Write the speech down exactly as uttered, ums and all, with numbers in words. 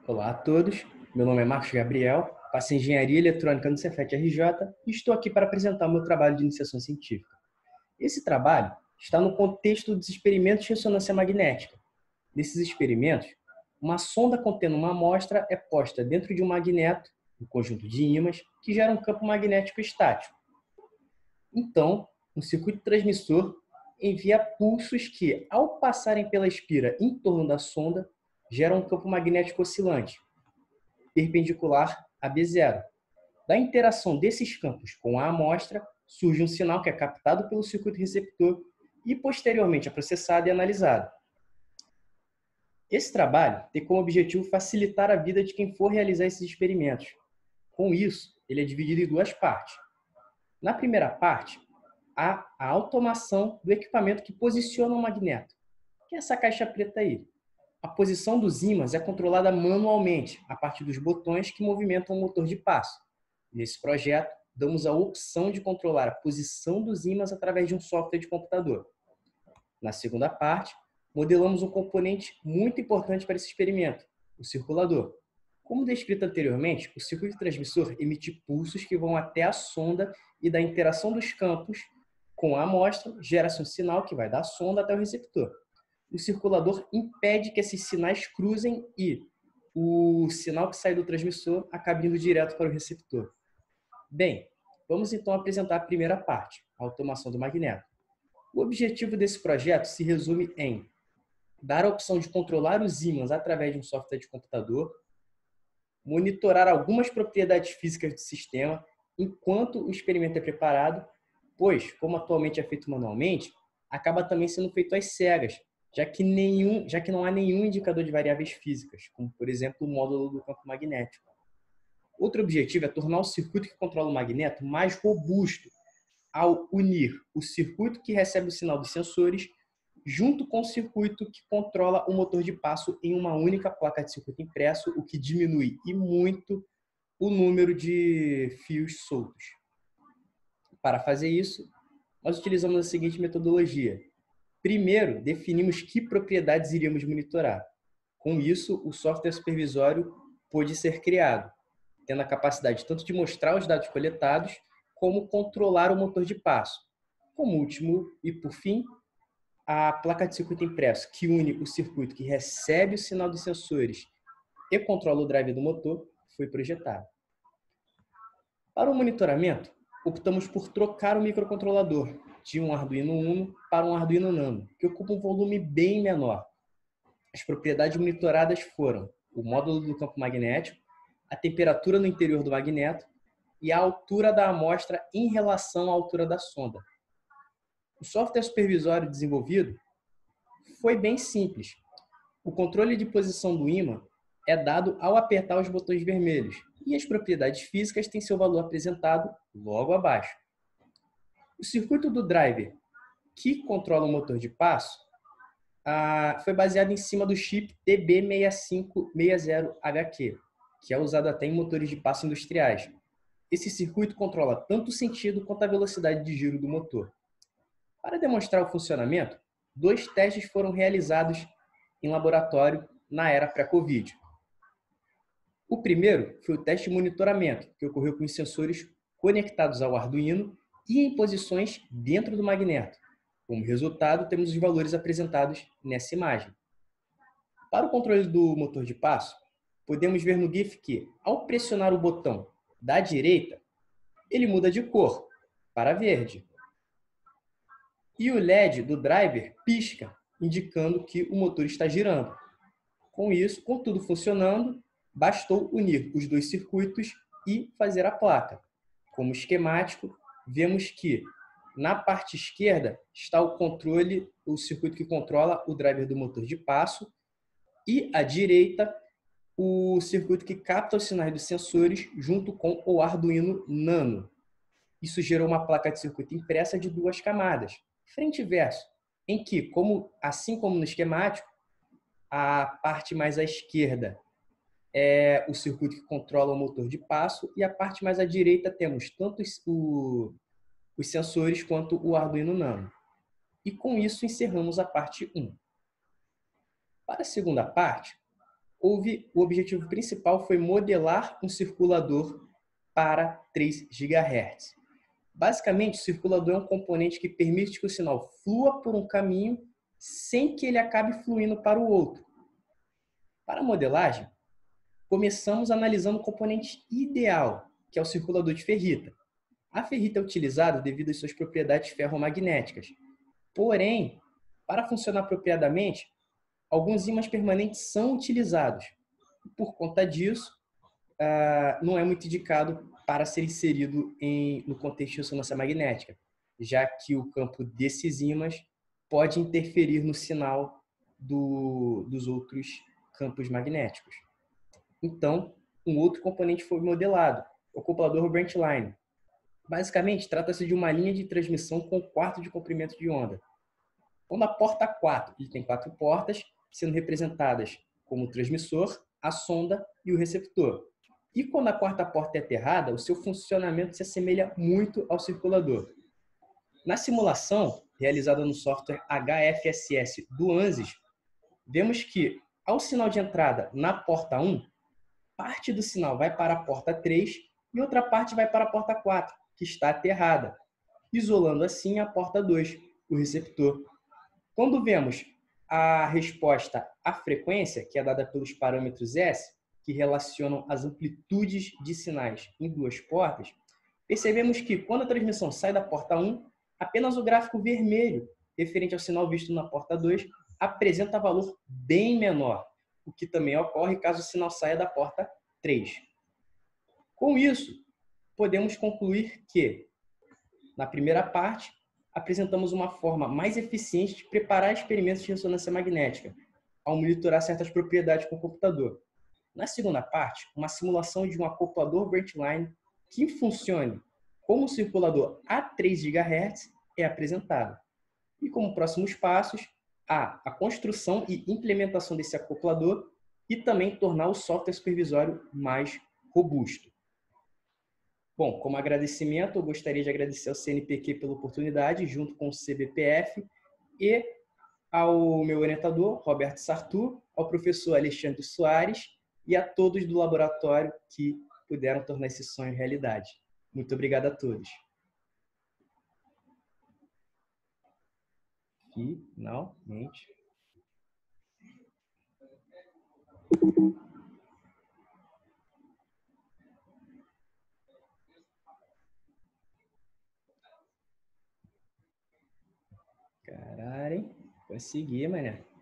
Olá a todos, meu nome é Marcos Gabriel, faço Engenharia Eletrônica no Cefet R J e estou aqui para apresentar o meu trabalho de iniciação científica. Esse trabalho está no contexto dos experimentos de ressonância magnética. Nesses experimentos, uma sonda contendo uma amostra é posta dentro de um magneto, um conjunto de ímãs, que gera um campo magnético estático. Então, um circuito transmissor envia pulsos que, ao passarem pela espira em torno da sonda, geram um campo magnético oscilante, perpendicular a B zero. Da interação desses campos com a amostra, surge um sinal que é captado pelo circuito receptor e posteriormente é processado e analisado. Esse trabalho tem como objetivo facilitar a vida de quem for realizar esses experimentos. Com isso, ele é dividido em duas partes. Na primeira parte, há a automação do equipamento que posiciona o magneto, que é essa caixa preta aí. A posição dos ímãs é controlada manualmente, a partir dos botões que movimentam o motor de passo. Nesse projeto, damos a opção de controlar a posição dos ímãs através de um software de computador. Na segunda parte, modelamos um componente muito importante para esse experimento, o circulador. Como descrito anteriormente, o circuito transmissor emite pulsos que vão até a sonda e da interação dos campos com a amostra, gera-se um sinal que vai da sonda até o receptor. O circulador impede que esses sinais cruzem e o sinal que sai do transmissor acabe indo direto para o receptor. Bem, vamos então apresentar a primeira parte, a automação do magneto. O objetivo desse projeto se resume em dar a opção de controlar os ímãs através de um software de computador, monitorar algumas propriedades físicas do sistema enquanto o experimento é preparado, pois, como atualmente é feito manualmente, acaba também sendo feito às cegas, já que, nenhum, já que não há nenhum indicador de variáveis físicas, como, por exemplo, o módulo do campo magnético. Outro objetivo é tornar o circuito que controla o magneto mais robusto, ao unir o circuito que recebe o sinal dos sensores junto com o circuito que controla o motor de passo em uma única placa de circuito impresso, o que diminui e muito o número de fios soltos. Para fazer isso, nós utilizamos a seguinte metodologia. Primeiro, definimos que propriedades iríamos monitorar. Com isso, o software supervisório pôde ser criado, tendo a capacidade tanto de mostrar os dados coletados, como controlar o motor de passo. Como último e por fim, a placa de circuito impresso, que une o circuito que recebe o sinal dos sensores e controla o drive do motor, foi projetada. Para o monitoramento, optamos por trocar o microcontrolador de um Arduino Uno para um Arduino Nano, que ocupa um volume bem menor. As propriedades monitoradas foram o módulo do campo magnético, a temperatura no interior do magneto e a altura da amostra em relação à altura da sonda. O software supervisório desenvolvido foi bem simples. O controle de posição do ímã é dado ao apertar os botões vermelhos e as propriedades físicas têm seu valor apresentado logo abaixo. O circuito do driver, que controla o motor de passo, foi baseado em cima do chip T B seis cinco seis zero H Q, que é usado até em motores de passo industriais. Esse circuito controla tanto o sentido quanto a velocidade de giro do motor. Para demonstrar o funcionamento, dois testes foram realizados em laboratório na era pré-Covid. O primeiro foi o teste de monitoramento, que ocorreu com os sensores conectados ao Arduino e em posições dentro do magneto. Como resultado, temos os valores apresentados nessa imagem. Para o controle do motor de passo, podemos ver no GIF que, ao pressionar o botão da direita, ele muda de cor para verde. E o L E D do driver pisca, indicando que o motor está girando. Com isso, com tudo funcionando, bastou unir os dois circuitos e fazer a placa. Como esquemático, vemos que na parte esquerda está o controle, o circuito que controla o driver do motor de passo, e à direita o circuito que capta os sinais dos sensores junto com o Arduino Nano. Isso gerou uma placa de circuito impressa de duas camadas, frente e verso, em que, como, assim como no esquemático, a parte mais à esquerda é o circuito que controla o motor de passo e a parte mais à direita temos tanto o, os sensores quanto o Arduino Nano. E com isso encerramos a parte um. Para a segunda parte, houve, o objetivo principal foi modelar um circulador para três gigahertz. Basicamente, o circulador é um componente que permite que o sinal flua por um caminho sem que ele acabe fluindo para o outro. Para a modelagem, começamos analisando o componente ideal, que é o circulador de ferrita. A ferrita é utilizada devido às suas propriedades ferromagnéticas. Porém, para funcionar apropriadamente, alguns ímãs permanentes são utilizados. Por conta disso, não é muito indicado para ser inserido em, no contexto de ressonância magnética, já que o campo desses ímãs pode interferir no sinal do, dos outros campos magnéticos. Então, um outro componente foi modelado, o acoplador Brightline. Basicamente, trata-se de uma linha de transmissão com quarto de comprimento de onda. Quando a porta quatro, ele tem quatro portas, sendo representadas como o transmissor, a sonda e o receptor. E quando a quarta porta é aterrada, o seu funcionamento se assemelha muito ao circulador. Na simulação, realizada no software H F S S do ANSYS, vemos que, ao sinal de entrada na porta um, parte do sinal vai para a porta três e outra parte vai para a porta quatro, que está aterrada, isolando assim a porta dois, o receptor. Quando vemos a resposta à frequência, que é dada pelos parâmetros S, que relacionam as amplitudes de sinais em duas portas, percebemos que, quando a transmissão sai da porta um, apenas o gráfico vermelho, referente ao sinal visto na porta dois, apresenta valor bem menor, o que também ocorre caso o sinal saia da porta três. Com isso, podemos concluir que, na primeira parte, apresentamos uma forma mais eficiente de preparar experimentos de ressonância magnética, ao monitorar certas propriedades com o computador. Na segunda parte, uma simulação de um acoplador Brightline que funcione como circulador a três gigahertz é apresentada. E como próximos passos, há a construção e implementação desse acoplador e também tornar o software supervisório mais robusto. Bom, como agradecimento, eu gostaria de agradecer ao C N Pq pela oportunidade, junto com o C B P F, e ao meu orientador, Roberto Sartur, ao professor Alexandre Soares e a todos do laboratório que puderam tornar esse sonho realidade. Muito obrigado a todos. Finalmente. Caralho, consegui, mané.